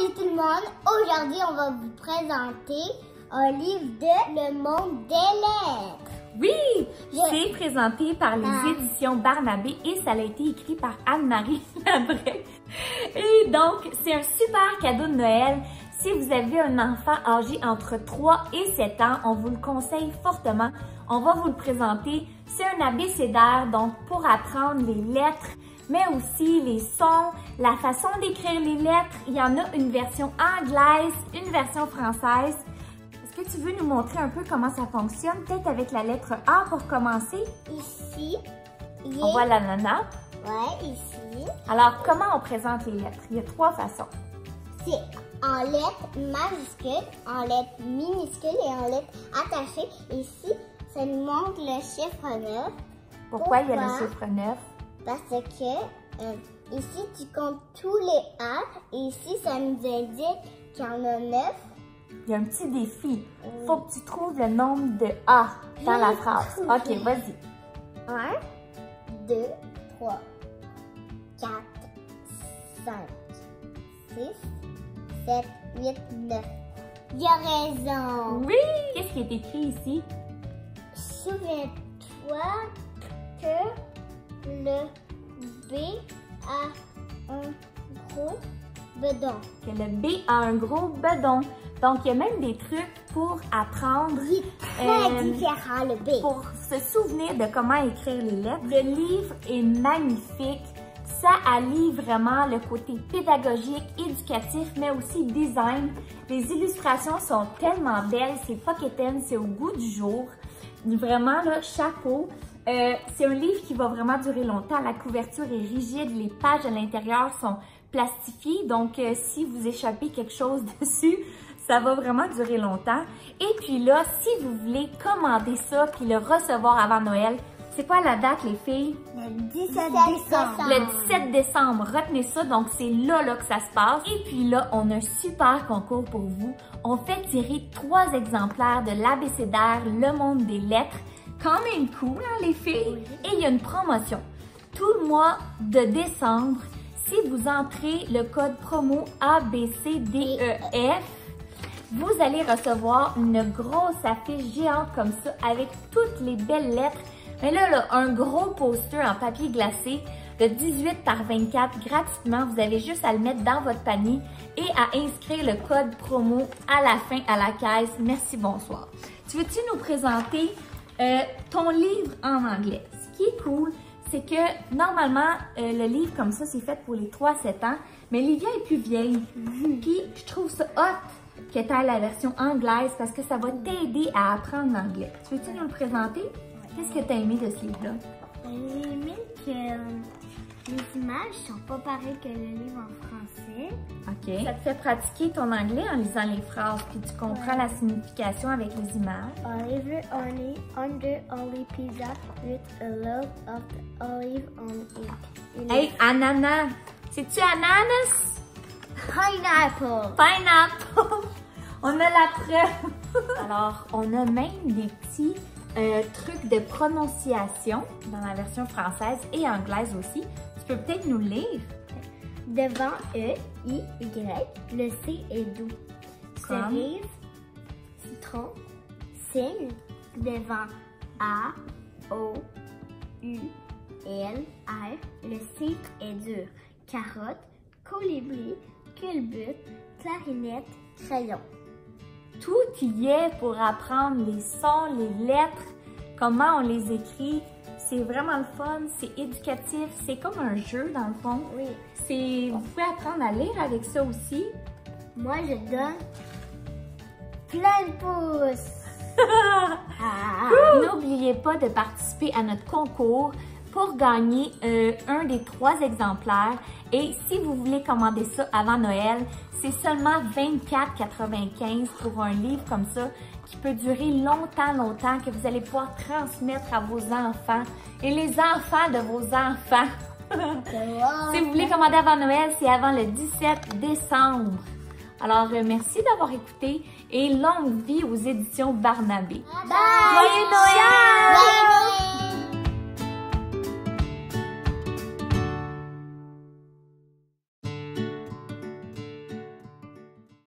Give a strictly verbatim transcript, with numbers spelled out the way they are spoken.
Salut tout le monde! Aujourd'hui, on va vous présenter un livre de Le Monde des Lettres. Oui! Je... C'est présenté par les ah. éditions Barnabé et ça a été écrit par Anne-Marie Labrec. Et donc, c'est un super cadeau de Noël. Si vous avez un enfant âgé entre trois et sept ans, on vous le conseille fortement. On va vous le présenter. C'est un abécédaire, donc pour apprendre les lettres, mais aussi les sons, la façon d'écrire les lettres. Il y en a une version anglaise, une version française. Est-ce que tu veux nous montrer un peu comment ça fonctionne? Peut-être avec la lettre A pour commencer? Ici. Il On est... voit l'ananas. Ouais, ici. Alors, comment on présente les lettres? Il y a trois façons. C'est en lettres majuscules, en lettres minuscules et en lettres attachées. Ici, ça nous montre le chiffre neuf. Pourquoi, Pourquoi? Il y a le chiffre neuf? Parce que euh, ici, tu comptes tous les A et ici, ça nous indique qu'il y en a neuf. Il y a un petit défi. Il oui. faut que tu trouves le nombre de A dans la phrase. OK, vas-y. un, deux, trois, quatre, cinq, six, sept, huit, neuf. Il a raison. Oui! Qu'est-ce qui est écrit ici? Souviens-toi que le B a un gros bedon. Que le B a un gros bedon. Donc, il y a même des trucs pour apprendre. Il est très euh, différent, le B. Pour se souvenir de comment écrire les lettres. Le livre est magnifique. Ça allie vraiment le côté pédagogique, éducatif, mais aussi design. Les illustrations sont tellement belles. C'est pocketen, c'est au goût du jour. Vraiment, là, chapeau. Euh, c'est un livre qui va vraiment durer longtemps. La couverture est rigide. Les pages à l'intérieur sont plastifiées. Donc, euh, si vous échappez quelque chose dessus, ça va vraiment durer longtemps. Et puis là, si vous voulez commander ça puis le recevoir avant Noël, c'est quoi la date, les filles? Le dix-sept décembre. Le dix-sept décembre. Retenez ça. Donc, c'est là, là que ça se passe. Et puis là, on a un super concours pour vous. On fait tirer trois exemplaires de l'abécédaire Le Monde des Lettres. Quand même cool, hein, les filles? Oui. Et il y a une promotion. Tout le mois de décembre, si vous entrez le code promo A B C D E F, vous allez recevoir une grosse affiche géante comme ça avec toutes les belles lettres. Mais là, là, un gros poster en papier glacé de dix-huit par vingt-quatre gratuitement. Vous avez juste à le mettre dans votre panier et à inscrire le code promo à la fin à la caisse. Merci, bonsoir. Tu veux-tu nous présenter euh, ton livre en anglais? Ce qui est cool, c'est que normalement, euh, le livre comme ça, c'est fait pour les trois à sept ans. Mais Livia est plus vieille. Mm-hmm. Puis, je trouve ça hot que tu aies la version anglaise parce que ça va t'aider à apprendre l'anglais. Tu veux-tu nous le présenter? Qu'est-ce que tu as aimé de ce livre-là? J'ai aimé que les images sont pas pareilles que le livre en français. OK. Ça te fait pratiquer ton anglais en lisant les phrases, puis tu comprends ouais. la signification avec les images. Olive only under olive pizza with a lot of olive on it. Hey, ananas! C'est-tu ananas? Pineapple! Pineapple! On a la preuve! Alors, on a même des petits euh, trucs de prononciation dans la version française et anglaise aussi. Tu peux peut-être nous lire? Devant E, I, Y, le C est doux. Comme? Cerise, citron, cygne. Devant A, O, U, L, R, le C est dur. Carotte, colibri, culbute, clarinette, crayon. Tout y est pour apprendre les sons, les lettres, comment on les écrit. C'est vraiment le fun, c'est éducatif, c'est comme un jeu dans le fond. Oui. C'est, vous pouvez apprendre à lire avec ça aussi. Moi, je donne plein de pouces. ah. N'oubliez pas de participer à notre concours pour gagner euh, un des trois exemplaires. Et si vous voulez commander ça avant Noël, c'est seulement vingt-quatre quatre-vingt-quinze pour un livre comme ça qui peut durer longtemps, longtemps, que vous allez pouvoir transmettre à vos enfants et les enfants de vos enfants. Si vous voulez commander avant Noël, c'est avant le dix-sept décembre. Alors, euh, merci d'avoir écouté et longue vie aux éditions Barnabé. Bye! Joyeux Noël! Joyeux Noël!